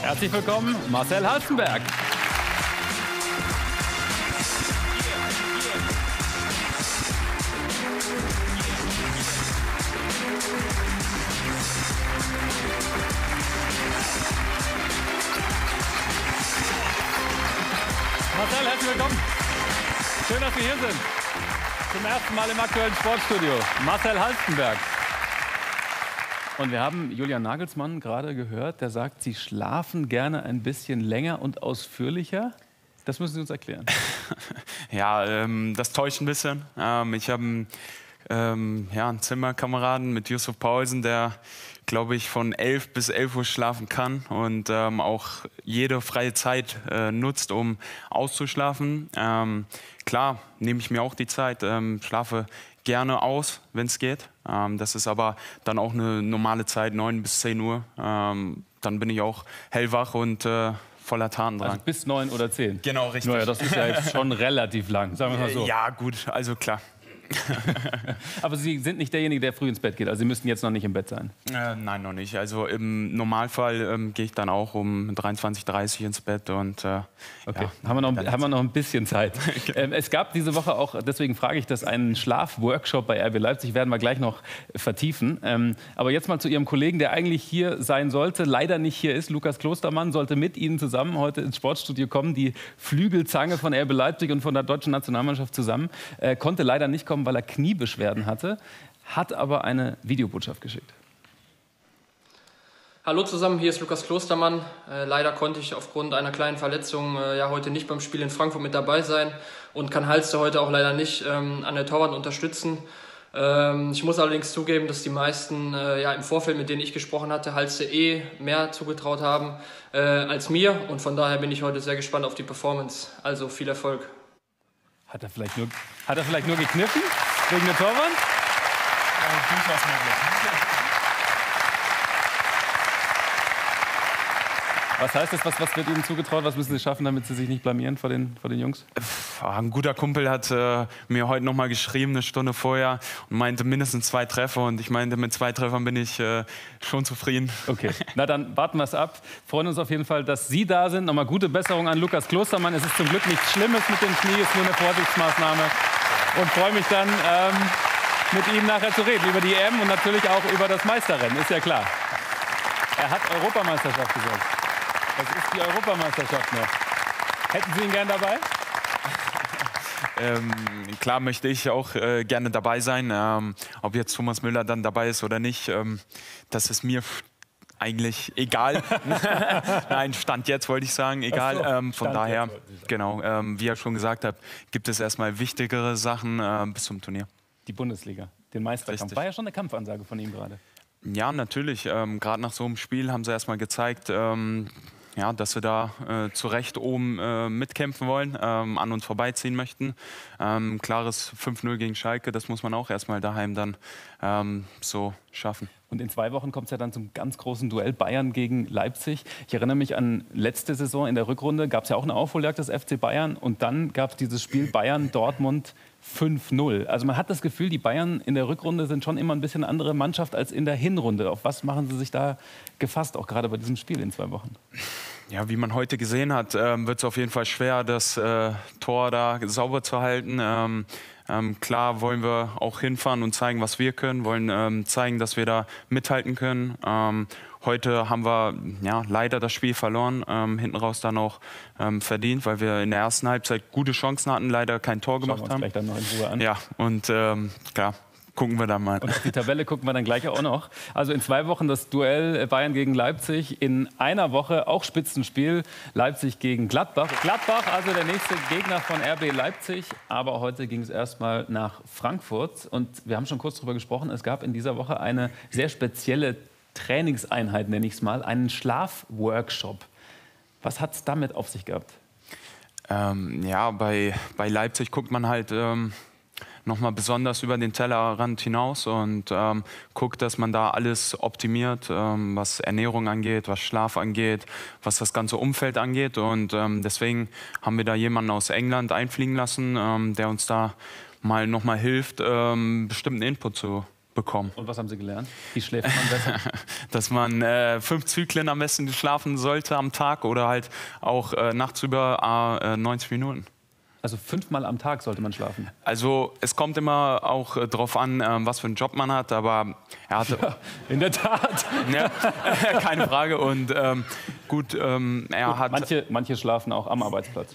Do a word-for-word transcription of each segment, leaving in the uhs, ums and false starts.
Herzlich willkommen, Marcel Halstenberg. Marcel, herzlich willkommen. Schön, dass wir hier sind. Zum ersten Mal im aktuellen Sportstudio. Marcel Halstenberg. Und wir haben Julian Nagelsmann gerade gehört, der sagt, Sie schlafen gerne ein bisschen länger und ausführlicher. Das müssen Sie uns erklären. Ja, ähm, das täuscht ein bisschen. Ähm, ich habe ähm, ja, einen Zimmerkameraden mit Yusuf Paulsen, der, glaube ich, von elf bis elf Uhr schlafen kann und ähm, auch jede freie Zeit äh, nutzt, um auszuschlafen. Ähm, klar, nehme ich mir auch die Zeit, ähm, schlafe gerne aus, wenn es geht. Ähm, das ist aber dann auch eine normale Zeit, neun bis zehn Uhr. Ähm, dann bin ich auch hellwach und äh, voller Tatendrang. Also bis neun oder zehn? Genau, richtig. Naja, das ist ja jetzt schon relativ lang, sagen wir mal so. Ja, gut, also klar. Aber Sie sind nicht derjenige, der früh ins Bett geht. Also Sie müssten jetzt noch nicht im Bett sein. Äh, nein, noch nicht. Also im Normalfall ähm, gehe ich dann auch um dreiundzwanzig Uhr dreißig ins Bett. Und, äh, okay, ja, haben, wir noch, haben wir noch ein bisschen Zeit. ähm, es gab diese Woche auch, deswegen frage ich das, einen Schlafworkshop bei R B Leipzig. Werden wir gleich noch vertiefen. Ähm, aber jetzt mal zu Ihrem Kollegen, der eigentlich hier sein sollte, leider nicht hier ist. Lukas Klostermann sollte mit Ihnen zusammen heute ins Sportstudio kommen. Die Flügelzange von R B Leipzig und von der deutschen Nationalmannschaft zusammen. Äh, konnte leider nicht kommen, weil er Kniebeschwerden hatte, hat aber eine Videobotschaft geschickt. Hallo zusammen, hier ist Lukas Klostermann. Äh, leider konnte ich aufgrund einer kleinen Verletzung äh, ja heute nicht beim Spiel in Frankfurt mit dabei sein und kann Halste heute auch leider nicht ähm, an der Torwand unterstützen. Ähm, ich muss allerdings zugeben, dass die meisten äh, ja, im Vorfeld, mit denen ich gesprochen hatte, Halste eh mehr zugetraut haben äh, als mir und von daher bin ich heute sehr gespannt auf die Performance. Also viel Erfolg. Hat er vielleicht nur, hat er vielleicht nur gekniffen wegen der Torwand? Ja, durchaus möglich. Was heißt das? Was, was wird Ihnen zugetraut? Was müssen Sie schaffen, damit Sie sich nicht blamieren vor den, vor den Jungs? Ein guter Kumpel hat äh, mir heute noch mal geschrieben, eine Stunde vorher, und meinte mindestens zwei Treffer. Und ich meinte, mit zwei Treffern bin ich äh, schon zufrieden. Okay, na dann warten wir es ab. Freuen uns auf jeden Fall, dass Sie da sind. Nochmal gute Besserung an Lukas Klostermann. Es ist zum Glück nichts Schlimmes mit dem Knie, ist nur eine Vorsichtsmaßnahme. Und freue mich dann, ähm, mit ihm nachher zu reden über die E M und natürlich auch über das Meisterrennen, ist ja klar. Er hat Europameisterschaft gesagt. Das ist die Europameisterschaft noch. Hätten Sie ihn gern dabei? Ähm, klar möchte ich auch äh, gerne dabei sein. Ähm, ob jetzt Thomas Müller dann dabei ist oder nicht, ähm, das ist mir eigentlich egal. Nein, Stand jetzt wollte ich sagen, egal. So, ähm, von daher, genau, ähm, wie er schon gesagt hat, gibt es erstmal wichtigere Sachen äh, bis zum Turnier. Die Bundesliga, den Meisterkampf. Richtig. War ja schon eine Kampfansage von ihm gerade. Ja, natürlich. Ähm, gerade nach so einem Spiel haben sie erstmal gezeigt, ähm, ja, dass wir da äh, zu Recht oben äh, mitkämpfen wollen, ähm, an uns vorbeiziehen möchten. Ähm, klares fünf null gegen Schalke, das muss man auch erstmal daheim dann ähm, so schaffen. Und in zwei Wochen kommt es ja dann zum ganz großen Duell Bayern gegen Leipzig. Ich erinnere mich an letzte Saison in der Rückrunde, gab es ja auch eine Aufholjagd des F C Bayern. Und dann gab es dieses Spiel Bayern-Dortmund fünf null. Also man hat das Gefühl, die Bayern in der Rückrunde sind schon immer ein bisschen eine andere Mannschaft als in der Hinrunde. Auf was machen Sie sich da gefasst, auch gerade bei diesem Spiel in zwei Wochen? Ja, wie man heute gesehen hat, ähm, wird es auf jeden Fall schwer, das äh, Tor da sauber zu halten. Ähm, ähm, klar wollen wir auch hinfahren und zeigen, was wir können, wollen ähm, zeigen, dass wir da mithalten können. Ähm, heute haben wir ja, leider das Spiel verloren, ähm, hinten raus dann auch ähm, verdient, weil wir in der ersten Halbzeit gute Chancen hatten, leider kein Tor gemacht Schauen wir uns haben. gleich dann noch in Ruhe an. Ja, und ähm, klar. Gucken wir dann mal. Und auf die Tabelle gucken wir dann gleich auch noch. Also in zwei Wochen das Duell Bayern gegen Leipzig. In einer Woche auch Spitzenspiel Leipzig gegen Gladbach. Gladbach, also der nächste Gegner von R B Leipzig. Aber heute ging es erstmal nach Frankfurt. Und wir haben schon kurz darüber gesprochen. Es gab in dieser Woche eine sehr spezielle Trainingseinheit, nenne ich es mal. Einen Schlafworkshop. Was hat es damit auf sich gehabt? Ähm, ja, bei, bei Leipzig guckt man halt ähm, nochmal besonders über den Tellerrand hinaus und ähm, guckt, dass man da alles optimiert, ähm, was Ernährung angeht, was Schlaf angeht, was das ganze Umfeld angeht. Und ähm, deswegen haben wir da jemanden aus England einfliegen lassen, ähm, der uns da mal nochmal hilft, ähm, bestimmten Input zu bekommen. Und was haben Sie gelernt? Wie schläft man besser? Dass man äh, fünf Zyklen am besten schlafen sollte am Tag oder halt auch äh, nachts über äh, neunzig Minuten. Also fünfmal am Tag sollte man schlafen? Also es kommt immer auch äh, darauf an, äh, was für einen Job man hat, aber er hatte... Ja, in der Tat. Ja, keine Frage. Und ähm, gut, ähm, er gut, hat... Manche, manche schlafen auch am Arbeitsplatz.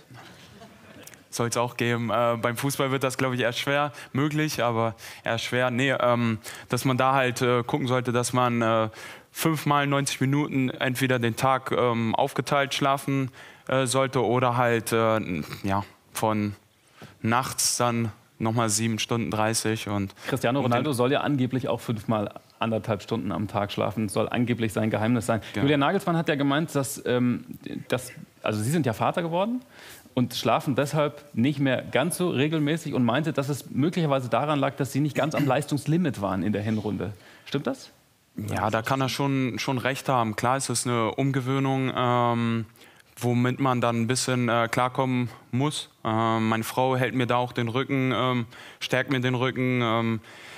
Soll es auch geben. Äh, beim Fußball wird das, glaube ich, eher schwer möglich, aber eher schwer. Nee, ähm, dass man da halt äh, gucken sollte, dass man äh, fünfmal neunzig Minuten entweder den Tag ähm, aufgeteilt schlafen äh, sollte oder halt äh, ja, von nachts dann nochmal sieben Stunden dreißig. Und Cristiano Ronaldo soll ja angeblich auch fünfmal anderthalb Stunden am Tag schlafen. Soll angeblich sein Geheimnis sein. Ja. Julian Nagelsmann hat ja gemeint, dass, ähm, dass also Sie sind ja Vater geworden und schlafen deshalb nicht mehr ganz so regelmäßig und meinte, dass es möglicherweise daran lag, dass Sie nicht ganz am Leistungslimit waren in der Hinrunde. Stimmt das? Ja, da kann er schon, schon recht haben. Klar ist es eine Umgewöhnung, ähm, womit man dann ein bisschen äh, klarkommen muss. Ähm, meine Frau hält mir da auch den Rücken, ähm, stärkt mir den Rücken, ähm,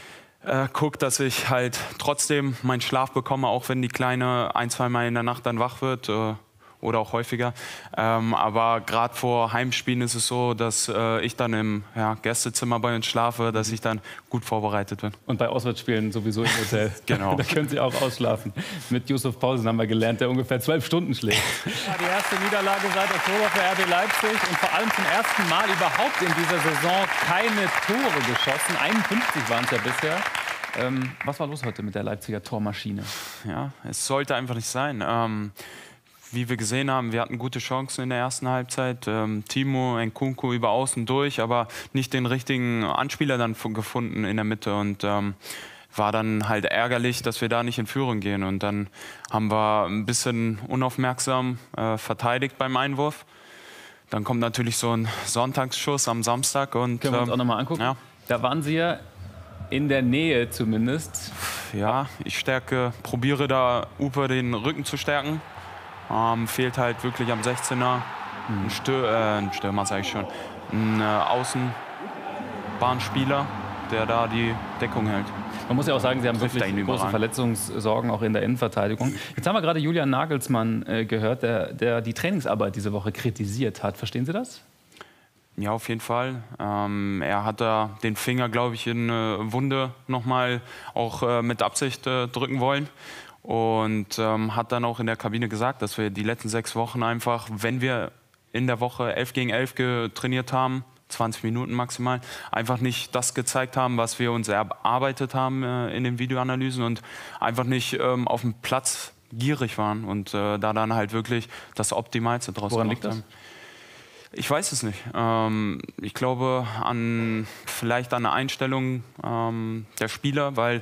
äh, guckt, dass ich halt trotzdem meinen Schlaf bekomme, auch wenn die Kleine ein, zwei Mal in der Nacht dann wach wird. Äh, oder auch häufiger. Ähm, aber gerade vor Heimspielen ist es so, dass äh, ich dann im ja, Gästezimmer bei uns schlafe, dass ich dann gut vorbereitet bin. Und bei Auswärtsspielen sowieso im Hotel. Genau. Da können Sie auch ausschlafen. Mit Yusuf Poulsen haben wir gelernt, der ungefähr zwölf Stunden schläft. Ja, die erste Niederlage seit Oktober für R B Leipzig und vor allem zum ersten Mal überhaupt in dieser Saison keine Tore geschossen. einundfünfzig waren es ja bisher. Ähm, was war los heute mit der Leipziger Tormaschine? Ja, es sollte einfach nicht sein. Ähm, Wie wir gesehen haben, wir hatten gute Chancen in der ersten Halbzeit. Ähm, Timo, Nkunku über außen durch, aber nicht den richtigen Anspieler dann gefunden in der Mitte. Und ähm, war dann halt ärgerlich, dass wir da nicht in Führung gehen. Und dann haben wir ein bisschen unaufmerksam äh, verteidigt beim Einwurf. Dann kommt natürlich so ein Sonntagsschuss am Samstag. Und, Können wir uns ähm, auch nochmal angucken? Ja. Da waren Sie ja in der Nähe zumindest. Ja, ich stärke, probiere da Upe den Rücken zu stärken. Ähm, fehlt halt wirklich am sechzehner ein, Stür äh, ein Stürmer, sage ich schon, ein äh, Außenbahnspieler, der da die Deckung hält. Man muss ja auch sagen, Sie haben wirklich große überall. Verletzungssorgen auch in der Innenverteidigung. Jetzt haben wir gerade Julian Nagelsmann äh, gehört, der, der die Trainingsarbeit diese Woche kritisiert hat. Verstehen Sie das? Ja, auf jeden Fall. Ähm, er hat da den Finger, glaube ich, in eine Wunde nochmal auch äh, mit Absicht äh, drücken wollen. Und ähm, hat dann auch in der Kabine gesagt, dass wir die letzten sechs Wochen einfach, wenn wir in der Woche elf gegen elf trainiert haben, zwanzig Minuten maximal, einfach nicht das gezeigt haben, was wir uns erarbeitet haben äh, in den Videoanalysen und einfach nicht ähm, auf dem Platz gierig waren und äh, da dann halt wirklich das Optimalste draus Woran gemacht liegt das? haben. Ich weiß es nicht. Ähm, ich glaube an vielleicht an eine Einstellung ähm, der Spieler, weil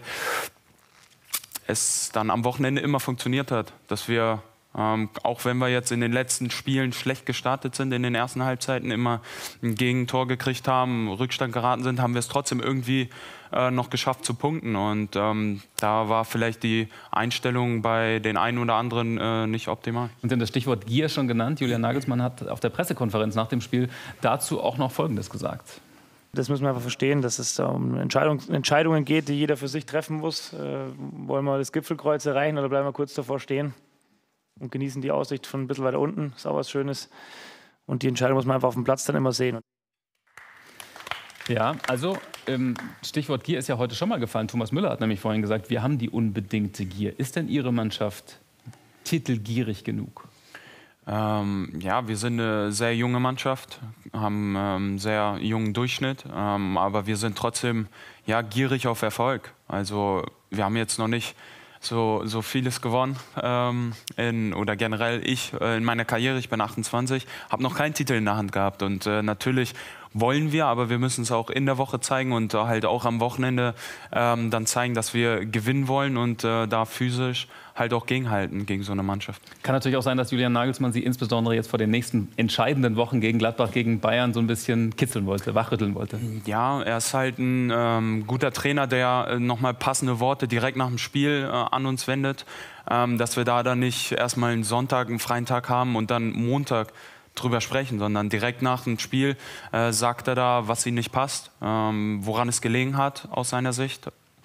es dann am Wochenende immer funktioniert hat, dass wir, ähm, auch wenn wir jetzt in den letzten Spielen schlecht gestartet sind, in den ersten Halbzeiten immer ein Gegentor gekriegt haben, Rückstand geraten sind, haben wir es trotzdem irgendwie äh, noch geschafft zu punkten. Und ähm, da war vielleicht die Einstellung bei den einen oder anderen äh, nicht optimal. Und Sie haben das Stichwort Gier schon genannt. Julian Nagelsmann hat auf der Pressekonferenz nach dem Spiel dazu auch noch Folgendes gesagt. Das müssen wir einfach verstehen, dass es um Entscheidung, Entscheidungen geht, die jeder für sich treffen muss. Äh, wollen wir das Gipfelkreuz erreichen oder bleiben wir kurz davor stehen und genießen die Aussicht von ein bisschen weiter unten? Ist auch was Schönes. Und die Entscheidung muss man einfach auf dem Platz dann immer sehen. Ja, also ähm, Stichwort Gier ist ja heute schon mal gefallen. Thomas Müller hat nämlich vorhin gesagt, wir haben die unbedingte Gier. Ist denn Ihre Mannschaft titelgierig genug? Ähm, ja, wir sind eine sehr junge Mannschaft, haben einen ähm, sehr jungen Durchschnitt, ähm, aber wir sind trotzdem ja, gierig auf Erfolg. Also wir haben jetzt noch nicht so, so vieles gewonnen ähm, in, oder generell ich äh, in meiner Karriere, ich bin achtundzwanzig, habe noch keinen Titel in der Hand gehabt und äh, natürlich wollen wir, aber wir müssen es auch in der Woche zeigen und äh, halt auch am Wochenende ähm, dann zeigen, dass wir gewinnen wollen und äh, da physisch halt auch gegenhalten gegen so eine Mannschaft. Kann natürlich auch sein, dass Julian Nagelsmann Sie insbesondere jetzt vor den nächsten entscheidenden Wochen gegen Gladbach, gegen Bayern so ein bisschen kitzeln wollte, wachrütteln wollte. Ja, er ist halt ein ähm, guter Trainer, der äh, nochmal passende Worte direkt nach dem Spiel äh, an uns wendet, ähm, dass wir da dann nicht erstmal einen Sonntag, einen freien Tag haben und dann Montag drüber sprechen, sondern direkt nach dem Spiel äh, sagt er da, was ihm nicht passt, ähm, woran es gelegen hat aus seiner Sicht.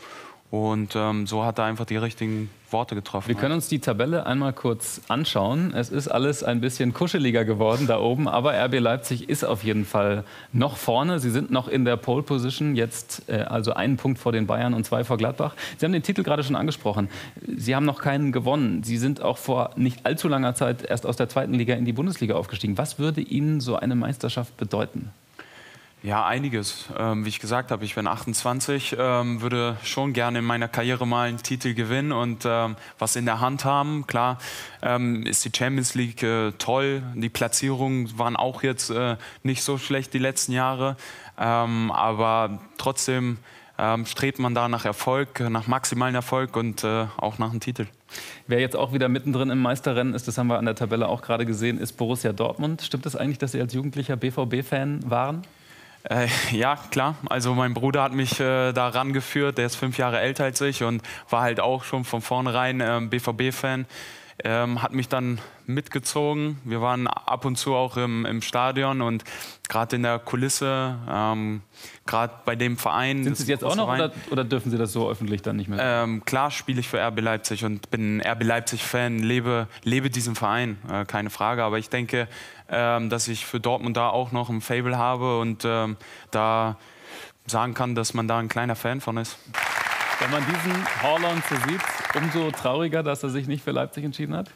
Und ähm, so hat er einfach die richtigen Worte getroffen. Wir können uns die Tabelle einmal kurz anschauen. Es ist alles ein bisschen kuscheliger geworden da oben, aber R B Leipzig ist auf jeden Fall noch vorne. Sie sind noch in der Pole Position, jetzt äh, also einen Punkt vor den Bayern und zwei vor Gladbach. Sie haben den Titel gerade schon angesprochen. Sie haben noch keinen gewonnen. Sie sind auch vor nicht allzu langer Zeit erst aus der zweiten Liga in die Bundesliga aufgestiegen. Was würde Ihnen so eine Meisterschaft bedeuten? Ja, einiges. Ähm, wie ich gesagt habe, ich bin achtundzwanzig, ähm, würde schon gerne in meiner Karriere mal einen Titel gewinnen und ähm, was in der Hand haben. Klar ähm, ist die Champions League äh, toll, die Platzierungen waren auch jetzt äh, nicht so schlecht die letzten Jahre, ähm, aber trotzdem ähm, strebt man da nach Erfolg, nach maximalen Erfolg und äh, auch nach einem Titel. Wer jetzt auch wieder mittendrin im Meisterrennen ist, das haben wir an der Tabelle auch gerade gesehen, ist Borussia Dortmund. Stimmt es eigentlich, dass Sie als jugendlicher B V B-Fan waren? Äh, ja, klar. Also mein Bruder hat mich äh, da rangeführt. Der ist fünf Jahre älter als ich und war halt auch schon von vornherein äh, B V B-Fan. Ähm, hat mich dann mitgezogen. Wir waren ab und zu auch im, im Stadion und gerade in der Kulisse, ähm, gerade bei dem Verein. Sind Sie es jetzt auch noch oder, oder dürfen Sie das so öffentlich dann nicht mehr? Ähm, klar spiele ich für R B Leipzig und bin R B Leipzig-Fan, lebe, lebe diesen Verein, äh, keine Frage. Aber ich denke, ähm, dass ich für Dortmund da auch noch ein Faible habe und ähm, da sagen kann, dass man da ein kleiner Fan von ist. Wenn man diesen Haaland so sieht, umso trauriger, dass er sich nicht für Leipzig entschieden hat?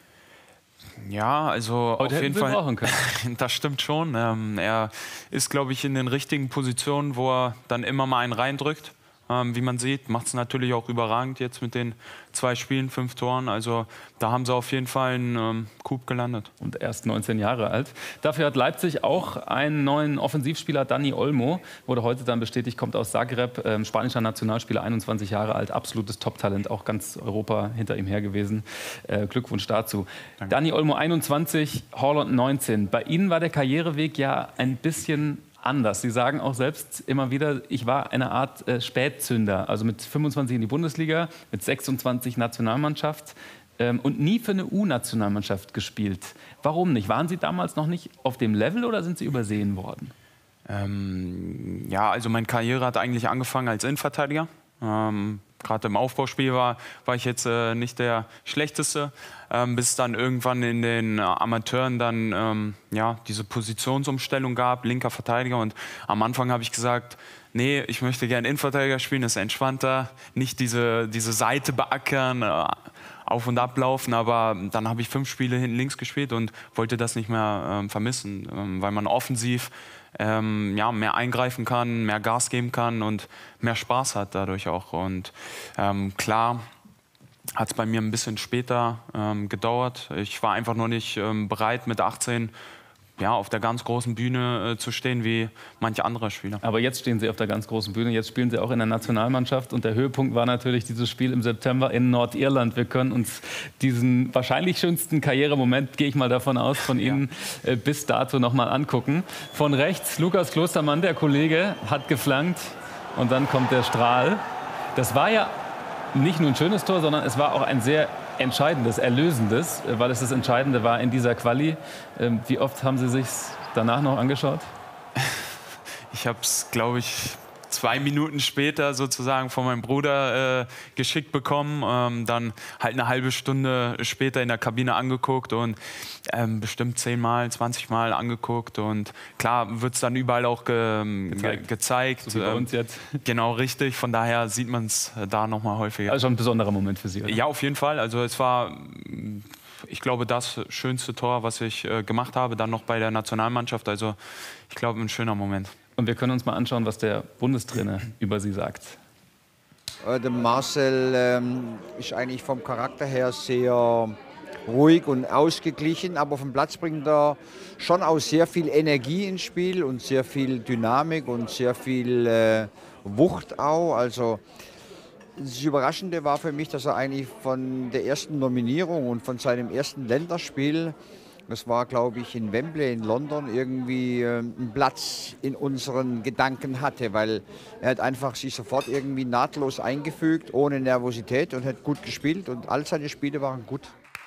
Ja, also Heute auf jeden Sie Fall. brauchen können. Das stimmt schon. Ähm, er ist, glaube ich, in den richtigen Positionen, wo er dann immer mal einen reindrückt. Ähm, wie man sieht, macht es natürlich auch überragend jetzt mit den zwei Spielen, fünf Toren. Also da haben sie auf jeden Fall einen ähm, Coup gelandet. Und erst neunzehn Jahre alt. Dafür hat Leipzig auch einen neuen Offensivspieler, Dani Olmo, wurde heute dann bestätigt, kommt aus Zagreb, ähm, spanischer Nationalspieler, einundzwanzig Jahre alt, absolutes Top-Talent, auch ganz Europa hinter ihm her gewesen. Äh, Glückwunsch dazu. Danke. Dani Olmo einundzwanzig, Haaland neunzehn. Bei Ihnen war der Karriereweg ja ein bisschen anders. Sie sagen auch selbst immer wieder, ich war eine Art äh, Spätzünder. Also mit fünfundzwanzig in die Bundesliga, mit sechsundzwanzig Nationalmannschaft ähm, und nie für eine U-Nationalmannschaft gespielt. Warum nicht? Waren Sie damals noch nicht auf dem Level oder sind Sie übersehen worden? Ähm, ja, also meine Karriere hat eigentlich angefangen als Innenverteidiger. Ähm, Gerade im Aufbauspiel war, war ich jetzt äh, nicht der Schlechteste, ähm, bis dann irgendwann in den äh, Amateuren dann ähm, ja, diese Positionsumstellung gab, linker Verteidiger. Und am Anfang habe ich gesagt, nee, ich möchte gerne Innenverteidiger spielen, das ist entspannter, nicht diese, diese Seite beackern, äh, auf- und ablaufen. Aber dann habe ich fünf Spiele hinten links gespielt und wollte das nicht mehr äh, vermissen, äh, weil man offensiv Ähm, ja, mehr eingreifen kann, mehr Gas geben kann und mehr Spaß hat dadurch auch. Und ähm, klar hat es bei mir ein bisschen später ähm, gedauert. Ich war einfach noch nicht ähm, bereit, mit achtzehn ja, auf der ganz großen Bühne äh, zu stehen wie manche andere Spieler. Aber jetzt stehen Sie auf der ganz großen Bühne, jetzt spielen Sie auch in der Nationalmannschaft und der Höhepunkt war natürlich dieses Spiel im September in Nordirland. Wir können uns diesen wahrscheinlich schönsten Karrieremoment, gehe ich mal davon aus, von Ihnen ja. äh, bis dato noch mal angucken. Von rechts Lukas Klostermann, der Kollege, hat geflankt und dann kommt der Strahl. Das war ja nicht nur ein schönes Tor, sondern es war auch ein sehr entscheidendes, erlösendes, weil es das Entscheidende war in dieser Quali. Wie oft haben Sie sich danach noch angeschaut? Ich habe es, glaube ich, zwei Minuten später sozusagen von meinem Bruder äh, geschickt bekommen, ähm, dann halt eine halbe Stunde später in der Kabine angeguckt und ähm, bestimmt zehnmal, zwanzigmal angeguckt und klar wird es dann überall auch ge gezeigt. Ge gezeigt. So wie bei uns jetzt. Genau, richtig, von daher sieht man es da nochmal häufiger. Also schon ein besonderer Moment für Sie, oder? Ja, auf jeden Fall, also es war, ich glaube, das schönste Tor, was ich äh, gemacht habe, dann noch bei der Nationalmannschaft, also ich glaube, ein schöner Moment. Und wir können uns mal anschauen, was der Bundestrainer über Sie sagt. Der Marcel ähm, ist eigentlich vom Charakter her sehr ruhig und ausgeglichen, aber auf dem Platz bringt er schon auch sehr viel Energie ins Spiel und sehr viel Dynamik und sehr viel äh, Wucht auch. Also das Überraschende war für mich, dass er eigentlich von der ersten Nominierung und von seinem ersten Länderspiel, das war, glaube ich, in Wembley in London, irgendwie äh, einen Platz in unseren Gedanken hatte, weil er hat einfach sich sofort irgendwie nahtlos eingefügt, ohne Nervosität und hat gut gespielt und all seine Spiele waren gut.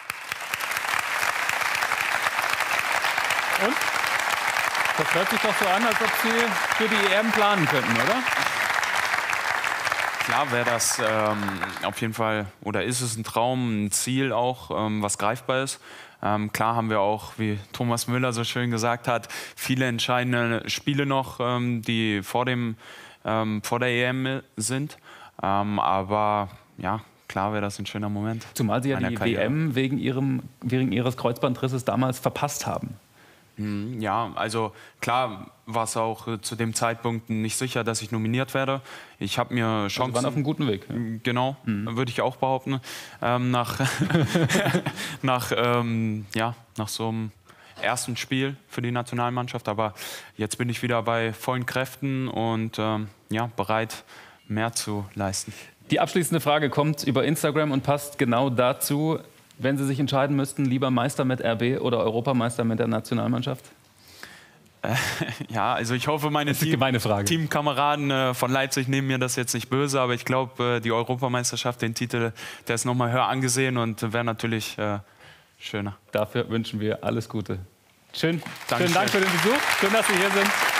Und? Das hört sich doch so an, als ob Sie für die E M planen könnten, oder? klar wäre das ähm, auf jeden Fall, oder ist es ein Traum, ein Ziel auch, ähm, was greifbar ist. Ähm, klar haben wir auch, wie Thomas Müller so schön gesagt hat, viele entscheidende Spiele noch, ähm, die vor, dem, ähm, vor der E M sind. Ähm, aber ja, klar wäre das ein schöner Moment. Zumal Sie ja die Karriere. W M wegen, ihrem, wegen Ihres Kreuzbandrisses damals verpasst haben. Ja, also klar war es auch äh, zu dem Zeitpunkt nicht sicher, dass ich nominiert werde. Ich habe mir Chancen... Also waren auf einem guten Weg. Ja. Genau, mhm. würde ich auch behaupten. Ähm, nach nach, ähm, ja, nach so einem ersten Spiel für die Nationalmannschaft. Aber jetzt bin ich wieder bei vollen Kräften und ähm, ja, bereit, mehr zu leisten. Die abschließende Frage kommt über Instagram und passt genau dazu. Wenn Sie sich entscheiden müssten, lieber Meister mit R B oder Europameister mit der Nationalmannschaft? Äh, ja, also ich hoffe, meine das ist eine gemeine Frage. Teamkameraden äh, von Leipzig nehmen mir das jetzt nicht böse, aber ich glaube, äh, die Europameisterschaft, den Titel, der ist noch mal höher angesehen und wäre natürlich äh, schöner. Dafür wünschen wir alles Gute. Schön, Dankeschön. schönen Dank für den Besuch. Schön, dass Sie hier sind.